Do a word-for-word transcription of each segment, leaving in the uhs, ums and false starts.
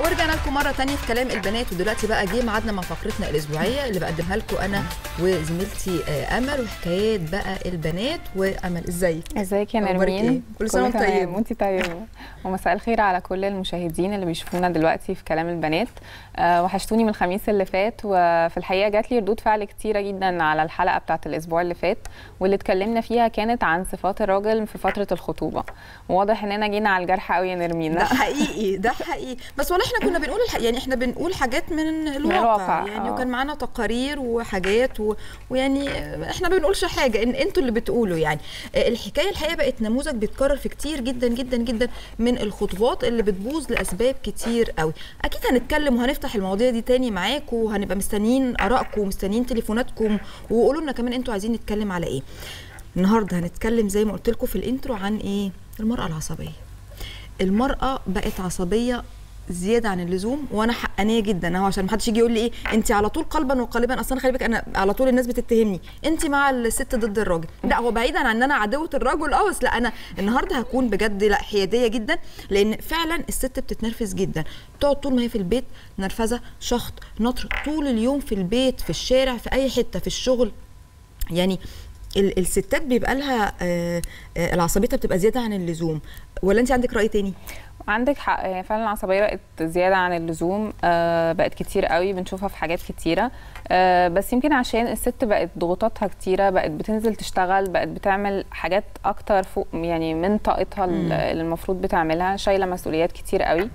ورجعنا لكم مره ثانيه في كلام البنات، ودلوقتي بقى جه ميعادنا مع فقرتنا الاسبوعيه اللي بقدمها لكم انا وزميلتي امل، وحكايات بقى البنات. وامل ازيك؟ ازيك يا نرمين؟ كل سنه وانت طيبه. وانت طيبه. ومساء الخير على كل المشاهدين اللي بيشوفونا دلوقتي في كلام البنات. أه وحشتوني من الخميس اللي فات، وفي الحقيقه جات لي ردود فعل كتيره جدا على الحلقه بتاعه الاسبوع اللي فات، واللي اتكلمنا فيها كانت عن صفات الراجل في فتره الخطوبه. وواضح اننا جينا على الجرح قوي يا نرمين. ده حقيقي ده حقيقي، بس والله احنا كنا بنقول الح... يعني احنا بنقول حاجات من الواقع, من الواقع. يعني أوه. وكان معانا تقارير وحاجات و... ويعني احنا ما بنقولش حاجه، ان انتوا اللي بتقولوا. يعني الحكايه الحقيقه بقت نموذج بيتكرر في كتير جدا جدا جدا من الخطوبات اللي بتبوظ لاسباب كتير قوي. اكيد هنتكلم وهنفتح المواضيع دي تاني معاكم، وهنبقى مستنيين ارائكم ومستنيين تليفوناتكم، وقولوا لنا كمان انتوا عايزين نتكلم على ايه. النهارده هنتكلم زي ما قلت لكم في الانترو عن ايه؟ المراه العصبيه. المراه بقت عصبيه زياده عن اللزوم، وانا حقانيه جدا اهو، عشان ما حدش يجي يقول لي ايه انت على طول قلبا وقالبا. اصلا خلي بالك انا على طول الناس بتتهمني انت مع الست ضد الراجل. لا، هو بعيدا عن ان انا عدوه الرجل اه، بس لا، انا النهارده هكون بجد لا حياديه جدا، لان فعلا الست بتتنرفز جدا، بتقعد طول ما هي في البيت نرفزه، شخط، نطر، طول اليوم في البيت، في الشارع، في اي حته، في الشغل. يعني الستات بيبقى لها العصبيتها بتبقى زياده عن اللزوم. ولا انت عندك راي تاني؟ عندك حق، يعني فعلا العصبيه بقت زياده عن اللزوم، آه بقت كتير قوي، بنشوفها في حاجات كتيره. آه بس يمكن عشان الست بقت ضغوطاتها كتيره، بقت بتنزل تشتغل، بقت بتعمل حاجات اكتر فوق يعني من طاقتها اللي المفروض بتعملها، شايله مسؤوليات كتير قوي.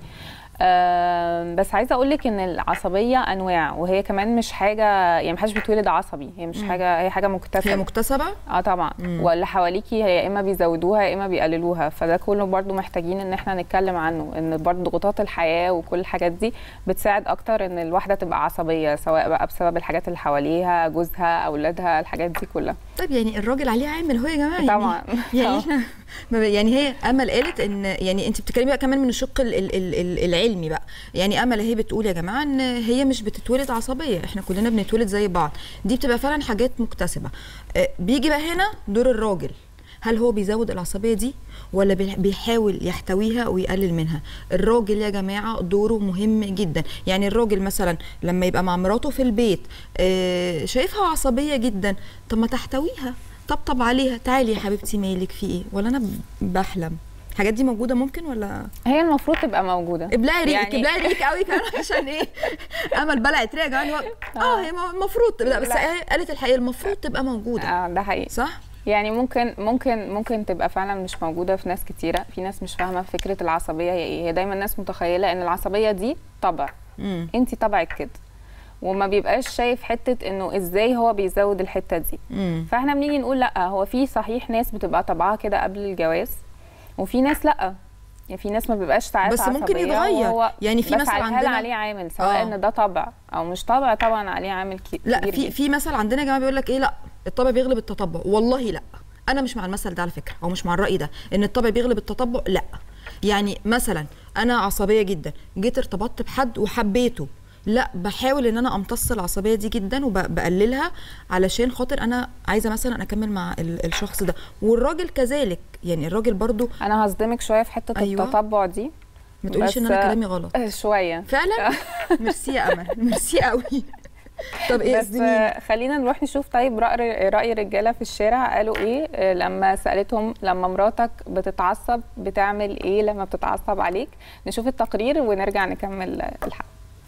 أه بس عايزه اقول لك ان العصبيه انواع، وهي كمان مش حاجه يعني محدش بيتولد عصبي، هي مش مم. حاجه، هي حاجه مكتسبه. هي مكتسبه؟ اه طبعا. مم. واللي حواليكي هي يا اما بيزودوها يا اما بيقللوها، فده كله برضو محتاجين ان احنا نتكلم عنه، ان برضو ضغوطات الحياه وكل الحاجات دي بتساعد اكتر ان الواحده تبقى عصبيه، سواء بقى بسبب الحاجات اللي حواليها، جوزها، اولادها، الحاجات دي كلها. طيب يعني الراجل عليه عامل هو يا جماعه؟ طبعا. يعني احنا يعني هي امل قالت ان يعني انت بتتكلمي بقى كمان من الشق العلمي بقى. يعني امل هي بتقول يا جماعه ان هي مش بتتولد عصبيه، احنا كلنا بنتولد زي بعض، دي بتبقى فعلا حاجات مكتسبه. بيجي بقى هنا دور الراجل، هل هو بيزود العصبيه دي ولا بيحاول يحتويها ويقلل منها؟ الراجل يا جماعه دوره مهم جدا. يعني الراجل مثلا لما يبقى مع مراته في البيت شايفها عصبيه جدا، طب ما تحتويها، طبطب عليها، تعالي يا حبيبتي مالك في ايه، ولا انا بحلم؟ الحاجات دي موجوده ممكن ولا؟ هي المفروض تبقى موجوده. ابلعي ريقك، يعني ابلعي ريقك قوي كمان عشان ايه؟ امل بلعت ريقها يعني. اه هي المفروض، لا بس هي قالت الحقيقه المفروض تبقى موجوده. اه ده حقيقي، صح؟ يعني ممكن ممكن ممكن تبقى فعلا مش موجوده في ناس كتيره، في ناس مش فاهمه فكره العصبيه هي ايه. هي دايما الناس متخيله ان العصبيه دي طبع، انت طبعك كده، وما بيبقاش شايف حته انه ازاي هو بيزود الحته دي. مم. فاحنا بنيجي نقول لا، هو في صحيح ناس بتبقى طبعها كده قبل الجواز، وفي ناس لا، يعني في ناس ما بيبقاش ساعات بس ممكن يتغير. يعني في مثل عندنا عليه عامل، سواء آه. ان ده طبع او مش طبع، طبعا عليه عامل كبير. لا في في مثل عندنا يا جماعه بيقول لك ايه، لا الطبع بيغلب التطبع. والله لا، انا مش مع المثل ده على فكره، او مش مع الراي ده ان الطبع بيغلب التطبع. لا، يعني مثلا انا عصبيه جدا، جيت ارتبطت بحد وحبيته، لا بحاول ان انا امتص العصبيه دي جدا وبقللها علشان خاطر انا عايزه مثلا اكمل مع الشخص ده. والراجل كذلك، يعني الراجل برضو. انا هصدمك شويه في حته أيوة. التطبع دي، ما تقوليش ان انا كلامي غلط شويه فعلا. ميرسي يا امل، ميرسي قوي. طب ايه بس خلينا نروح نشوف طيب راي راي الرجاله في الشارع قالوا ايه لما سالتهم لما مراتك بتتعصب بتعمل ايه لما بتتعصب عليك. نشوف التقرير ونرجع نكمل الحلقه.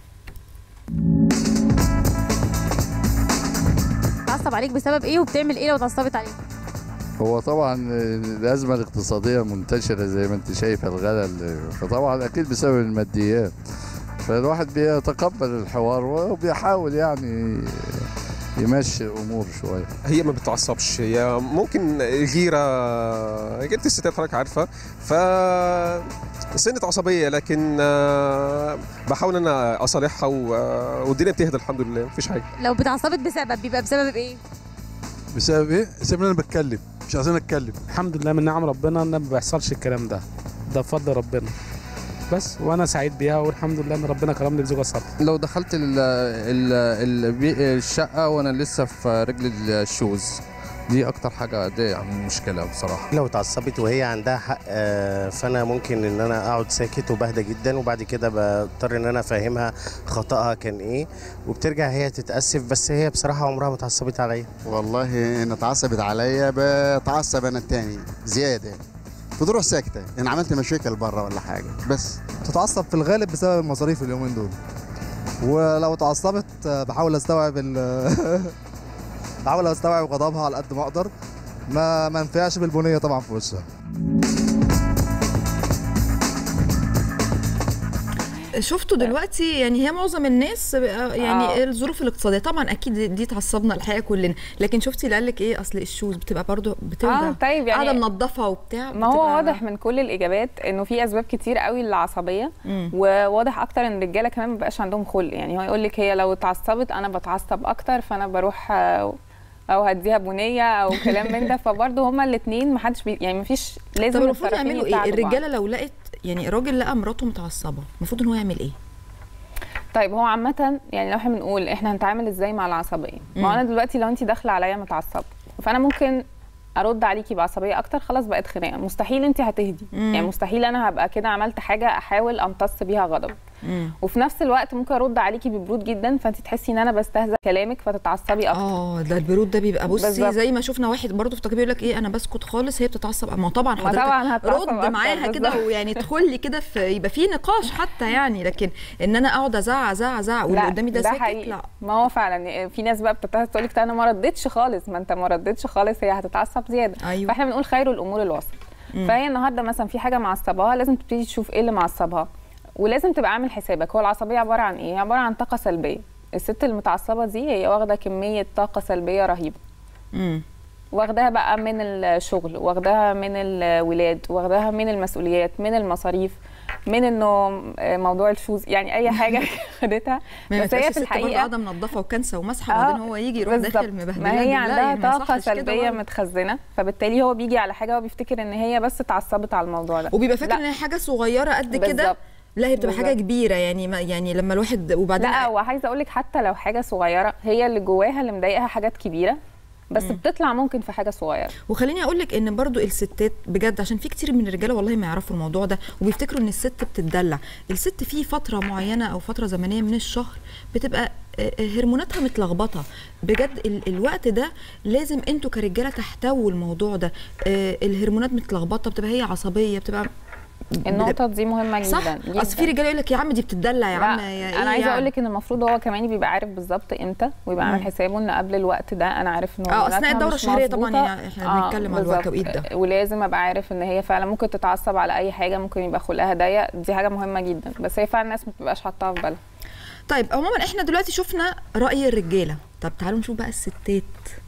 بتتعصب عليك بسبب ايه وبتعمل ايه لو اتعصبت عليك؟ هو طبعا الازمه الاقتصاديه منتشره زي ما انت شايفه، الغلاء، فطبعا اكيد بسبب الماديات، فالواحد بيتقبل الحوار وبيحاول يعني يمشي الامور شويه. هي ما بتعصبش، هي ممكن الغيره، جبت الستات حضرتك عارفه، ف سنة عصبيه، لكن بحاول ان انا اصالحها والدنيا بتهدى الحمد لله، مفيش حاجه. لو بتعصبت بسبب بيبقى بسبب ايه؟ بسبب ايه؟ بسبب ان انا بتكلم، مش عايزين اتكلم. الحمد لله من نعم ربنا ان ما بيحصلش الكلام ده، ده بفضل ربنا بس، وانا سعيد بيها والحمد لله ان ربنا كرمني بزوجه صالحه. لو دخلت ال ال ال الشقه وانا لسه في رجل الشوز دي اكتر حاجه دي يعني مشكله بصراحه. لو اتعصبت وهي عندها حق فانا ممكن ان انا اقعد ساكت وبهدى جدا، وبعد كده بضطر ان انا افهمها خطأها كان ايه، وبترجع هي تتاسف. بس هي بصراحه عمرها ما اتعصبت عليا. والله ان اتعصبت عليا بتعصب انا التاني زياده، بتروح ساكته ان عملت مشاكل بره ولا حاجه. بس تتعصب في الغالب بسبب المصاريف اليومين دول، ولو اتعصبت بحاول استوعب بحاول استوعب غضبها على قد ما اقدر، ما ما انفعش بالبنيه طبعا في وشها. شفتوا دلوقتي يعني هي معظم الناس يعني آه. الظروف الاقتصاديه طبعا اكيد دي تعصبنا الحقيقه كلنا، لكن شفتي اللي قال لك ايه اصل الشوز بتبقى برضو بتوجع اه طيب يعني قاعده منظفه وبتاع. ما هو واضح من كل الاجابات انه في اسباب كتير قوي للعصبيه، وواضح اكتر ان الرجاله كمان ما بقاش عندهم خلق. يعني هو يقول لك هي لو اتعصبت انا بتعصب اكتر فانا بروح او هديها بنيه او كلام من ده. فبرضه هما الاثنين ما حدش بي يعني ما فيش لازم. طب المفروض يعملوا ايه الرجاله لو لقت يعني راجل لقى مراته متعصبه المفروض ان هو يعمل ايه؟ طيب هو عامه يعني لو احنا بنقول احنا هنتعامل ازاي مع العصبيه، ما انا دلوقتي لو انت داخله عليا متعصبه فانا ممكن ارد عليكي بعصبيه اكتر، خلاص بقت خناقه. مستحيل انت هتهدي، مم. يعني مستحيل انا هبقى كده عملت حاجه احاول امتص بيها غضب، مم. وفي نفس الوقت ممكن ارد عليكي ببرود جدا فانت تحسي ان انا بستهزأ كلامك فتتعصبي اكتر. اه ده البرود ده بيبقى بصي بالزبط. زي ما شفنا واحد برضه في تقرير يقول لك ايه انا بسكت خالص هي بتتعصب. ما طبعا حضرتك طبعا رد معاها كده ويعني ادخل لي كده في يبقى في نقاش حتى يعني، لكن ان انا اقعد ازعق ازعق ازعق واللي قدامي ده ساكت لا. ما هو فعلا في ناس بقى بتتهز تقول لك انا ما ردتش خالص، ما انت ما ردتش خالص هي هتتعصب زياده. أيوة. فاحنا بنقول خير الامور الوسط. فهي النهارده مثلا في حاجه معصباها لازم تبتدي تشوف ايه اللي معصبها، ولازم تبقى عامل حسابك هو العصبيه عباره عن ايه؟ عباره عن طاقه سلبيه. الست المتعصبه دي هي واخده كميه طاقه سلبيه رهيبه. امم واخداها بقى من الشغل، واخداها من الولاد، واخداها من المسؤوليات، من المصاريف، من انه موضوع الشوز، يعني اي حاجه خدتها. بس هي في الحقيقه قاعده منظفه وكنسه ومسحه وبعدين هو يجي يروح داخل مبهدله. ما هي عندها طاقه سلبيه متخزنه، فبالتالي هو بيجي على حاجه هو بيفتكر ان هي بس اتعصبت على الموضوع ده وبيبقى فاكر ان هي حاجه صغيره قد كده. لا هي بتبقى حاجه كبيره يعني ما يعني لما الواحد وبعدين لا وعايزه اقول لك حتى لو حاجه صغيره هي اللي جواها اللي مضايقها حاجات كبيره بس مم. بتطلع ممكن في حاجه صغيره. وخليني اقول لك ان برضو الستات بجد عشان في كتير من الرجاله والله ما يعرفوا الموضوع ده وبيفتكروا ان الست بتتدلع. الست في فتره معينه او فتره زمنيه من الشهر بتبقى هرموناتها متلخبطه بجد. الوقت ده لازم انتوا كرجاله تحتووا الموضوع ده. الهرمونات متلخبطه بتبقى هي عصبيه بتبقى النقطه دي مهمه جدا. صح جدا. اصل في رجاله يقول لك يا عم دي بتدلع يا عم يا انا عايزه اقول لك ان المفروض هو كمان بيبقى عارف بالظبط امتى ويبقى عامل حسابه ان قبل الوقت ده انا عارف ان اه اثناء الدوره الشهريه طبعا يعني احنا بنتكلم على التوقيت ده، ولازم ابقى عارف ان هي فعلا ممكن تتعصب على اي حاجه، ممكن يبقى خلقها ضيق. دي حاجه مهمه جدا بس هي فعلا الناس ما بتبقاش حاطاها في بالها. طيب عموما احنا دلوقتي شفنا راي الرجاله، طب تعالوا نشوف بقى الستات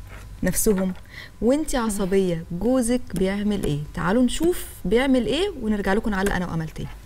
نفسهم. وانتي عصبيه جوزك بيعمل ايه؟ تعالوا نشوف بيعمل ايه ونرجع لكم نعلق انا وامل تاني.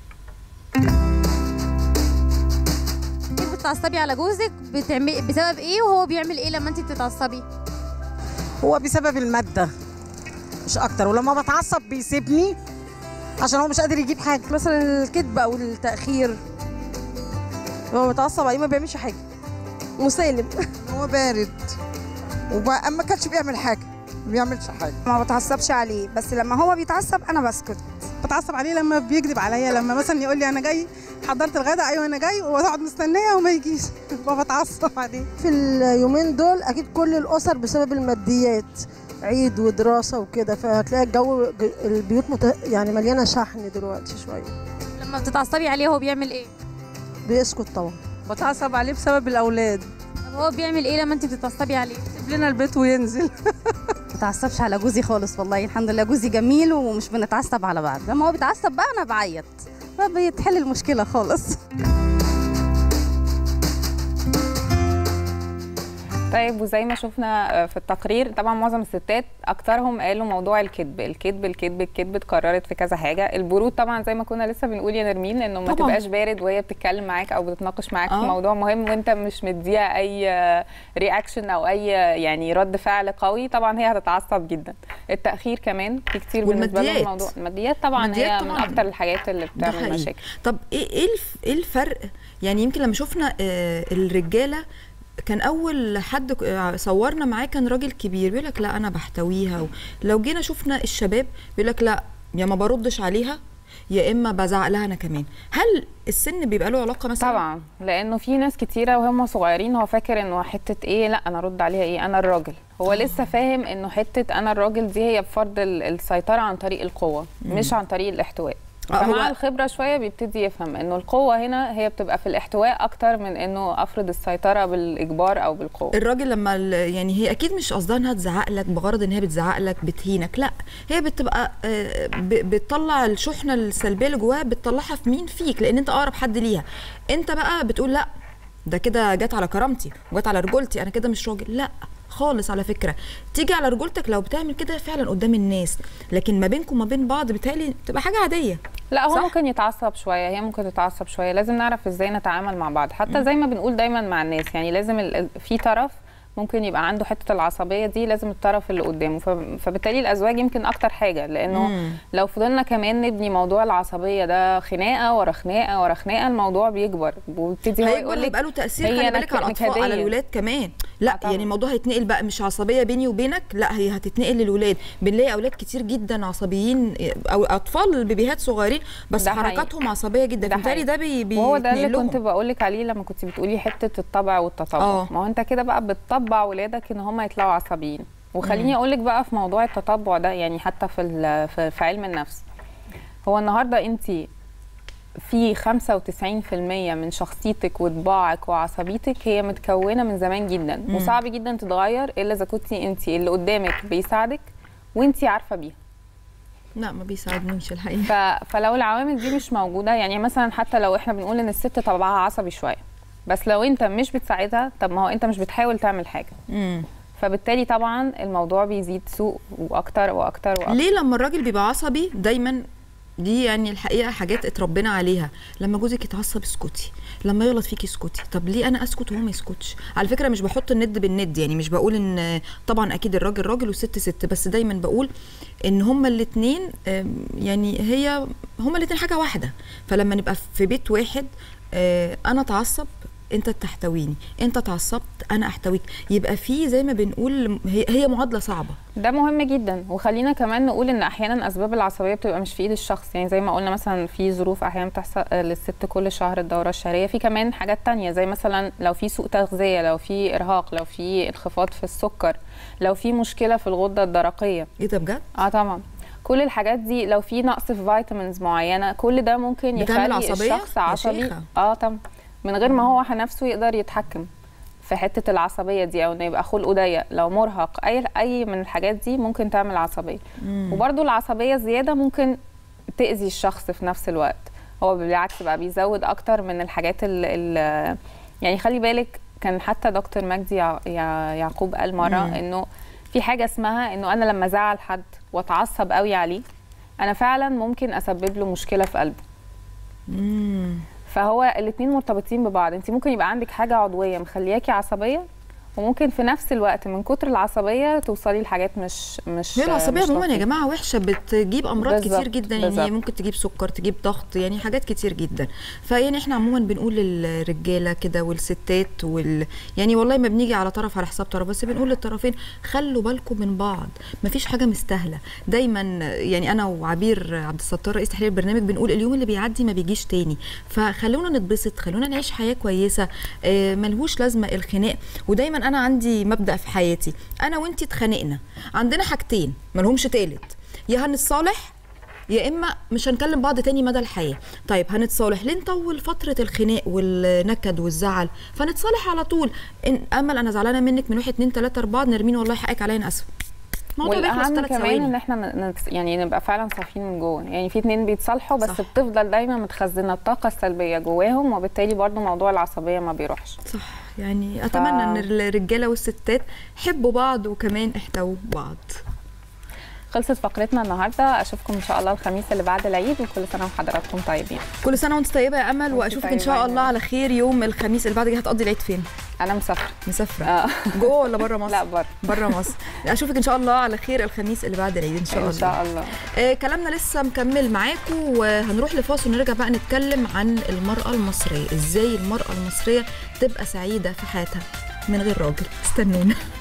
كيف بتتعصبي على جوزك؟ بتعمل بسبب ايه وهو بيعمل ايه لما انت بتتعصبي؟ هو بسبب الماده مش اكتر، ولما بتعصب بيسيبني عشان هو مش قادر يجيب حاجه، مثلا الكذب او التاخير. لما بتعصب عليه ما بيعملش حاجه، مسالم. هو بارد وبقى ما كانش بيعمل حاجه، ما بيعملش حاجه. ما بتعصبش عليه بس لما هو بيتعصب انا بسكت. بتعصب عليه لما بيكذب عليا، لما مثلا يقول لي انا جاي حضرت الغداء، ايوه انا جاي، واقعد مستنيه وما يجيش بتعصب عليه. في اليومين دول اكيد كل الاسر بسبب الماديات، عيد ودراسه وكده، فهتلاقي الجو البيوت مت... يعني مليانه شحن دلوقتي شويه. لما بتتعصبي عليه هو بيعمل ايه؟ بيسكت طبعا. بتعصب عليه بسبب الاولاد. طب هو بيعمل ايه لما انت بتتعصبي عليه؟ يسيب لنا البيت وينزل. ما بتعصبش على جوزي خالص والله، الحمد لله جوزي جميل ومش بنتعصب على بعض. لما هو بيتعصب بقى انا بعيط فبيتحل المشكله خالص. طيب وزي ما شفنا في التقرير طبعا معظم الستات اكثرهم قالوا موضوع الكذب الكذب الكذب الكذب اتكررت في كذا حاجه. البرود طبعا زي ما كنا لسه بنقول يا نرمين انه ما تبقاش بارد وهي بتتكلم معاك او بتتناقش معاك آه. في موضوع مهم وانت مش مديها اي رياكشن او اي يعني رد فعل قوي، طبعا هي هتتعصب جدا. التاخير كمان في كتير بالنسبه لهم الموضوع. الماديات طبعا الماديات هي طبعاً من اكثر الحاجات اللي بتعمل مشاكل. طب ايه ايه الفرق؟ يعني يمكن لما شفنا الرجاله كان اول حد صورنا معاه كان راجل كبير بيقول لك لا انا بحتويها. لو جينا شفنا الشباب بيقول لك لا يا ما بردش عليها يا اما بزعق لها انا كمان. هل السن بيبقى له علاقه مثلا؟ طبعا، لانه في ناس كتيره وهم صغيرين هو فاكر انه حته ايه، لا انا ارد عليها ايه، انا الراجل. هو آه. لسه فاهم انه حته انا الراجل دي هي بفرض السيطره عن طريق القوه، مم. مش عن طريق الاحتواء. مع الخبره شويه بيبتدي يفهم انه القوه هنا هي بتبقى في الاحتواء اكتر من انه افرض السيطره بالاجبار او بالقوه. الراجل لما يعني هي اكيد مش قصدها انها تزعق لك بغرض ان هي بتزعق لك بتهينك، لا هي بتبقى بتطلع الشحنه السلبيه اللي جواها بتطلعها في مين؟ فيك، لان انت اقرب حد ليها. انت بقى بتقول لا ده كده جت على كرامتي وجت على رجولتي، انا كده مش راجل. لا خالص، على فكره تيجي على رجولتك لو بتعمل كده فعلا قدام الناس، لكن ما بينكم وما بين بعض بتهيألي بتبقى حاجه عاديه. لا هو صح؟ ممكن يتعصب شويه، هي ممكن تتعصب شويه، لازم نعرف ازاي نتعامل مع بعض. حتى زي ما بنقول دايما مع الناس، يعني لازم في طرف ممكن يبقى عنده حته العصبيه دي، لازم الطرف اللي قدامه. فبالتالي الازواج يمكن اكتر حاجه، لانه مم. لو فضلنا كمان نبني موضوع العصبيه ده خناقه ورا خناقه ورا خناقه، الموضوع بيكبر وبيبتدي هو يقول لك هيبقى له تاثير خلي بالك على الاطفال على الولاد كمان. لا يعني الموضوع هيتنقل بقى، مش عصبيه بيني وبينك، لا هي هتتنقل للولاد. بنلاقي اولاد كتير جدا عصبيين او اطفال بيبيهات صغيرين بس حركاتهم عصبيه جدا، بالتالي ده بي بي وهو ده اللي كنت بقول لك عليه لما كنت بتقولي حته الطبع والتطبع. ما هو انت كده بقى بتطبع ولادك ان هم يطلعوا عصبيين. وخليني اقول لك بقى في موضوع التطبع ده، يعني حتى في في علم النفس، هو النهارده انت في خمسة وتسعين في المية من شخصيتك وطباعك وعصبيتك هي متكونه من زمان جدا، مم. وصعب جدا تتغير الا اذا كنتي انت اللي قدامك بيساعدك وانت عارفه بيها. لا ما بيساعدنيش الحقيقه. ف... فلو العوامل دي مش موجوده، يعني مثلا حتى لو احنا بنقول ان الست طبعها عصبي شويه، بس لو انت مش بتساعدها، طب ما هو انت مش بتحاول تعمل حاجه. مم. فبالتالي طبعا الموضوع بيزيد سوء واكتر واكتر واكتر. ليه لما الراجل بيبقى عصبي دايما؟ دي يعني الحقيقه حاجات اتربينا عليها. لما جوزك يتعصب اسكتي، لما يغلط فيكي اسكتي. طب ليه انا اسكت وهو ما يسكتش؟ على فكره مش بحط الند بالند، يعني مش بقول ان طبعا اكيد الراجل راجل والست ست، بس دايما بقول ان هما الاثنين يعني هي هما الاثنين حاجه واحده. فلما نبقى في بيت واحد انا اتعصب انت تحتويني، انت اتعصبت انا احتويك، يبقى في زي ما بنقول هي, هي معادله صعبه. ده مهم جدا. وخلينا كمان نقول ان احيانا اسباب العصبيه بتبقى مش في ايد الشخص، يعني زي ما قلنا مثلا في ظروف احيانا بتحصل للست كل شهر الدوره الشهريه، في كمان حاجات تانية زي مثلا لو في سوء تغذيه، لو في ارهاق، لو في انخفاض في السكر، لو في مشكله في الغده الدرقيه. ايه ده بجد؟ اه طبعا. كل الحاجات دي لو في نقص في فيتامينز معينه، كل ده ممكن يخلي الشخص عصبي. اه طبعا، من غير ما هو نفسه يقدر يتحكم في حته العصبيه دي، او انه يبقى خلقه ضيق، لو مرهق، اي اي من الحاجات دي ممكن تعمل عصبيه. وبرده العصبيه زياده ممكن تاذي الشخص في نفس الوقت. هو بالعكس بقى بيزود اكتر من الحاجات اللي يعني خلي بالك، كان حتى دكتور مجدي يعقوب قال مره مم. انه في حاجه اسمها انه انا لما ازعل حد واتعصب قوي عليه، انا فعلا ممكن اسبب له مشكله في قلبه. امم فهو الاثنين مرتبطين ببعض. انت ممكن يبقى عندك حاجه عضويه مخلياكي عصبيه، وممكن في نفس الوقت من كتر العصبيه توصلي لحاجات مش مش هي العصبيه عموما يا جماعه وحشه، بتجيب امراض بالزبط. كتير جدا، يعني بالزبط. ممكن تجيب سكر، تجيب ضغط، يعني حاجات كتير جدا. فيعني احنا عموما بنقول للرجاله كده والستات وال يعني والله ما بنيجي على طرف على حساب طرف، بس بنقول للطرفين خلوا بالكم من بعض، مفيش حاجه مستاهله. دايما يعني انا وعبير عبد الستار رئيس تحرير البرنامج بنقول اليوم اللي بيعدي ما بيجيش تاني، فخلونا نتبسط، خلونا نعيش حياه كويسه. آه ملهوش لازمه الخناق. ودايما انا عندي مبدأ في حياتي، انا وانتي اتخانقنا، عندنا حاجتين مالهمش تالت، يا هنتصالح يا اما مش هنكلم بعض تاني مدى الحياه. طيب هنتصالح ليه نطول فتره الخناق والنكد والزعل؟ فنتصالح على طول. إن امل انا زعلانه منك من واحد اتنين تلاته اربعه، نرمين والله حقك عليا انا اسفه. والاهم كمان ان احنا يعني نبقى فعلا صافيين من جوه. يعني في اتنين بيتصالحوا بس صح. بتفضل دايما متخزنه الطاقه السلبيه جواهم، وبالتالي برضو موضوع العصبيه ما بيروحش. صح. يعني ف... اتمنى ان الرجاله والستات حبوا بعض وكمان احتووا بعض. خلصت فقرتنا النهارده، اشوفكم ان شاء الله الخميس اللي بعد العيد، وكل سنه وحضراتكم طيبين. كل سنه وانت طيبه يا امل، واشوفك ان شاء الله على خير يوم الخميس اللي بعد. هتقضي العيد فين؟ انا مسافره. مسافره آه. جوه ولا بره مصر؟ لا بره. بره مصر. اشوفك ان شاء الله على خير الخميس اللي بعد العيد ان شاء الله. ان شاء الله. آه كلامنا لسه مكمل معاكم، وهنروح لفاصل ونرجع بقى نتكلم عن المراه المصريه، ازاي المراه المصريه تبقى سعيده في حياتها. من غير راجل. استنونا.